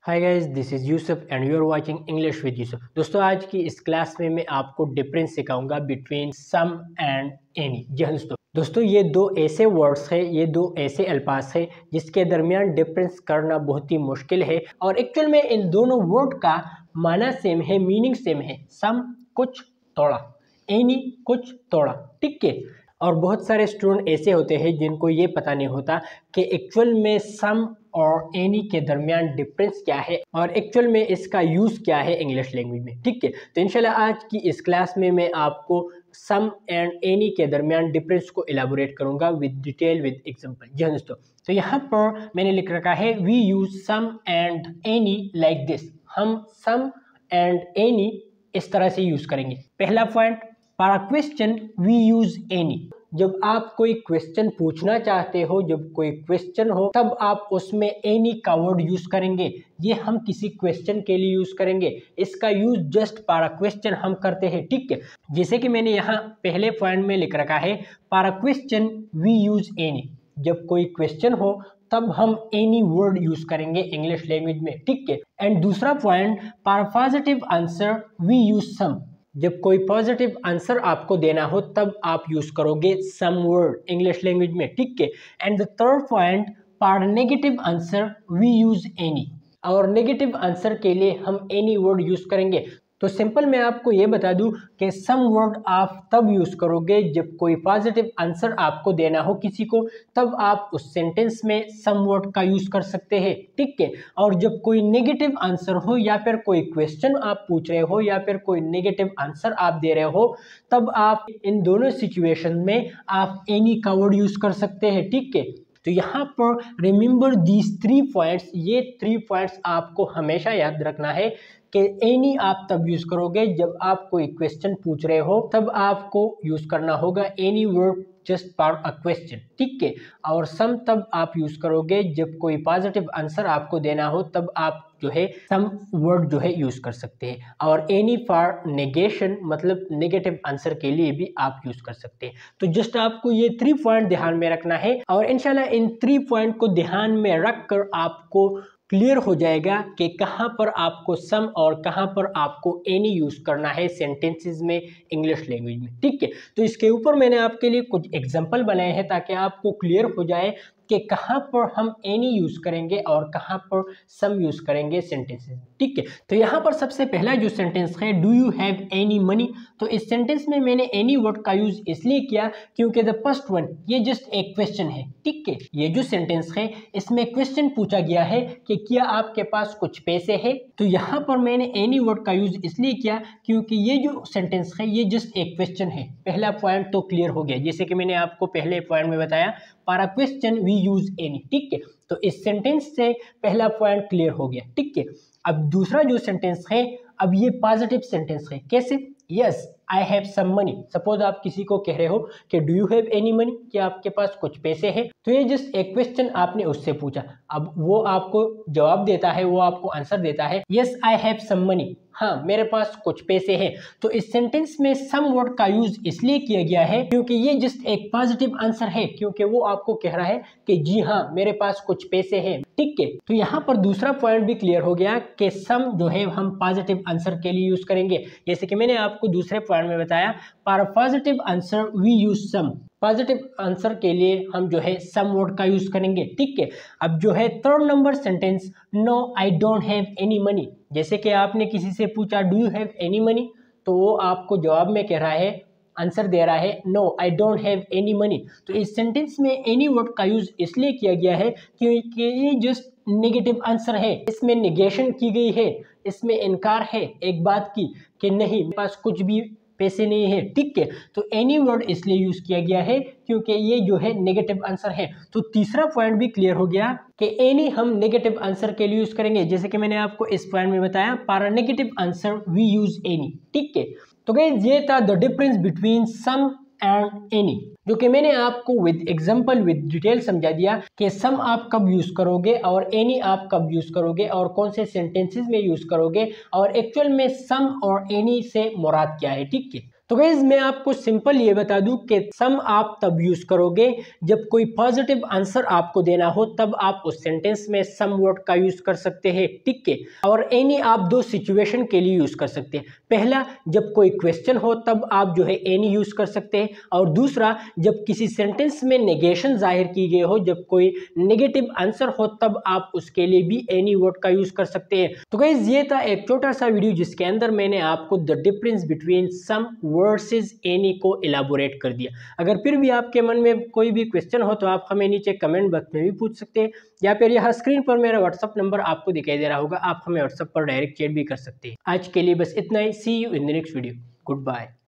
Hi guys, this is Yusuf and you are watching English with Yusuf. दोस्तों, आज की इस क्लास में मैं आपको डिफरेंस सिखाऊंगा बिटवीन सम एंड एनी। जी हाँ दोस्तों, ये दो ऐसे वर्ड्स हैं, ये दो ऐसे अल्फाज हैं जिसके दरमियान डिफरेंस करना बहुत ही मुश्किल है। और एक्चुअल में इन दोनों वर्ड का माना सेम है, मीनिंग सेम है। सम कुछ तोड़ा, एनी कुछ तोड़ा, ठीक है। और बहुत सारे स्टूडेंट ऐसे होते हैं जिनको ये पता नहीं होता कि एक्चुअल में सम और एनी के दरमियान डिफरेंस क्या है और एक्चुअल में इसका यूज़ क्या है इंग्लिश लैंग्वेज में, ठीक है। तो इंशाल्लाह आज की इस क्लास में मैं आपको सम एंड एनी के दरमियान डिफरेंस को एलाबोरेट करूंगा विद डिटेल विद एग्जांपल। जी हाँ दोस्तों, तो यहाँ पर मैंने लिख रखा है we use some and any like this. हम सम एंड एनी इस तरह से यूज करेंगे। पहला point, for a question we use any. जब आप कोई क्वेश्चन पूछना चाहते हो, जब कोई क्वेश्चन हो, तब आप उसमें एनी का वर्ड यूज करेंगे। ये हम किसी क्वेश्चन के लिए यूज करेंगे। इसका use just for a question हम करते हैं, ठीक है। जैसे कि मैंने यहाँ पहले पॉइंट में लिख रखा है, for a question we use any. जब कोई क्वेश्चन हो तब हम एनी वर्ड यूज करेंगे इंग्लिश लैंग्वेज में, ठीक है। एंड दूसरा point, for positive answer we use some. जब कोई पॉजिटिव आंसर आपको देना हो तब आप यूज करोगे सम वर्ड इंग्लिश लैंग्वेज में, ठीक है। And the third point, for negative answer we use any. और नेगेटिव आंसर के लिए हम एनी वर्ड यूज करेंगे। तो सिंपल मैं आपको ये बता दूं कि सम वर्ड आप तब यूज करोगे जब कोई पॉजिटिव आंसर आपको देना हो किसी को, तब आप उस सेंटेंस में सम वर्ड का यूज कर सकते हैं, ठीक है। और जब कोई नेगेटिव आंसर हो या फिर कोई क्वेश्चन आप पूछ रहे हो या फिर कोई नेगेटिव आंसर आप दे रहे हो, तब आप इन दोनों सिचुएशन में आप एनी का वर्ड यूज कर सकते हैं, ठीक है। तो यहाँ पर रिमेंबर दीज 3 पॉइंट्स, ये 3 पॉइंट्स आपको हमेशा याद रखना है कि एनी आप तब यूज करोगे जब आप कोई क्वेश्चन पूछ रहे हो, तब आपको यूज करना होगा any word just for a question, ठीक है। और सम तब आप यूज करोगे जब कोई पॉजिटिव आंसर आपको देना हो, तब आप जो है सम वर्ड जो है यूज कर सकते हैं। और एनी फॉर नेगेशन, मतलब नेगेटिव आंसर के लिए भी आप यूज कर सकते हैं। तो जस्ट आपको ये 3 पॉइंट ध्यान में रखना है और इंशाल्लाह इन 3 पॉइंट को ध्यान में रखकर आपको क्लियर हो जाएगा कि कहाँ पर आपको सम और कहाँ पर आपको एनी यूज करना है सेंटेंसेस में इंग्लिश लैंग्वेज में, ठीक है। तो इसके ऊपर मैंने आपके लिए कुछ एग्जांपल बनाए हैं ताकि आपको क्लियर हो जाए कि कहाँ पर हम एनी यूज करेंगे और कहाँ पर सम यूज करेंगे सेंटेंसेस में, ठीक है। तो यहाँ पर सबसे पहला जो सेंटेंस है, do you have any money. तो इस सेंटेंस में मैंने एनी वर्ड का यूज इसलिए किया क्योंकि द फर्स्ट वन, ये जस्ट एक क्वेश्चन है, ठीक है। ये जो सेंटेंस है इसमें क्वेश्चन पूछा गया है कि क्या आपके पास कुछ पैसे है। तो यहाँ पर मैंने एनी वर्ड का यूज इसलिए किया क्योंकि ये जो सेंटेंस है ये जस्ट एक क्वेश्चन है। पहला पॉइंट तो क्लियर हो गया, जैसे कि मैंने आपको पहले पॉइंट में बताया, for a question we use any, ठीक है। तो इस सेंटेंस से पहला पॉइंट क्लियर हो गया, ठीक है। अब दूसरा जो सेंटेंस है, अब ये पॉजिटिव सेंटेंस है। कैसे? Yes I have some money. Suppose आप किसी को कह रहे हो कि do you have any money, क्या आपके पास कुछ पैसे हैं। तो ये जस्ट एक क्वेश्चन आपने उससे पूछा, अब वो आपको जवाब देता है, वो आपको आंसर देता है, yes I have some money, हाँ मेरे पास कुछ पैसे हैं। तो इस सेंटेंस में सम वर्ड का यूज इसलिए किया गया है क्योंकि ये जस्ट एक पॉजिटिव आंसर है, क्योंकि वो आपको कह रहा है कि जी हाँ मेरे पास कुछ पैसे हैं, ठीक है। तो यहाँ पर दूसरा पॉइंट भी क्लियर हो गया कि सम जो है हम पॉजिटिव आंसर के लिए यूज करेंगे। जैसे कि मैंने आपको दूसरे पॉइंट में बताया, for positive answer we use some. Positive answer के लिए हम जो है सम वर्ड का यूज करेंगे, ठीक है। अब जो है third number sentence, no I don't have any money. जैसे कि आपने किसी से पूछा do you have any money, तो वो आपको जवाब में कह रहा है, आंसर दे रहा है no I don't have any money. तो इस सेंटेंस में एनी वर्ड का यूज इसलिए किया गया है क्योंकि ये जस्ट नेगेटिव आंसर है, इसमें नेगेशन की गई है, इसमें इनकार है एक बात की कि नहीं मेरे पास कुछ भी पैसे नहीं है, ठीक है। तो एनी वर्ड इसलिए यूज किया गया है क्योंकि ये जो है नेगेटिव आंसर है। तो तीसरा पॉइंट भी क्लियर हो गया कि एनी हम नेगेटिव आंसर के लिए यूज करेंगे। जैसे कि मैंने आपको इस पॉइंट में बताया, for negative answer we use any, ठीक है। तो गाइस ये था the difference between some and any, जो कि मैंने आपको विद एग्जांपल विद डिटेल समझा दिया कि सम आप कब यूज करोगे और एनी आप कब यूज करोगे और कौन से सेंटेंसेस में यूज करोगे और एक्चुअल में सम और एनी से मुराद क्या है, ठीक है। तो गाइज मैं आपको सिंपल ये बता दूं कि सम आप तब यूज करोगे जब कोई पॉजिटिव आंसर आपको देना हो, तब आप उस सेंटेंस में सम वर्ड का यूज कर सकते हैं, ठीक है। और एनी आप दो सिचुएशन के लिए यूज कर सकते हैं। पहला, जब कोई क्वेश्चन हो तब आप जो है एनी यूज कर सकते हैं, और दूसरा, जब किसी सेंटेंस में नेगेशन जाहिर की गई हो, जब कोई नेगेटिव आंसर हो, तब आप उसके लिए भी एनी वर्ड का यूज कर सकते हैं। तो गाइज ये था एक छोटा सा वीडियो जिसके अंदर मैंने आपको the difference between some versus any को इलाबोरेट कर दिया। अगर फिर भी आपके मन में कोई भी क्वेश्चन हो तो आप हमें नीचे कमेंट बॉक्स में भी पूछ सकते हैं, या फिर यहाँ स्क्रीन पर मेरा व्हाट्सअप नंबर आपको दिखाई दे रहा होगा, आप हमें व्हाट्सअप पर डायरेक्ट चैट भी कर सकते हैं। आज के लिए बस इतना ही। See you in the next video. Good bye.